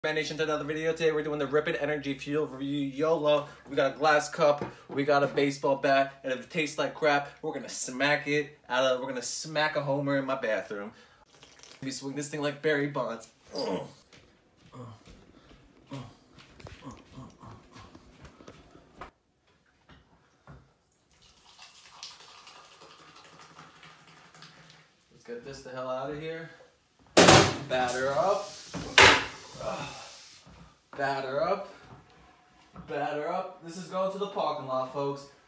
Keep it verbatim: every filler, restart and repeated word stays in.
Man Nation, to another video. Today we're doing the Rip It Energy Fuel Review YOLO. We got a glass cup, we got a baseball bat, and if it tastes like crap, we're gonna smack it out of, we're gonna smack a homer in my bathroom. We swing this thing like Barry Bonds. Oh. Oh. Oh. Oh. Oh. Oh. Let's get this the hell out of here. Batter up. Batter up, batter up. This is going to the parking lot, folks.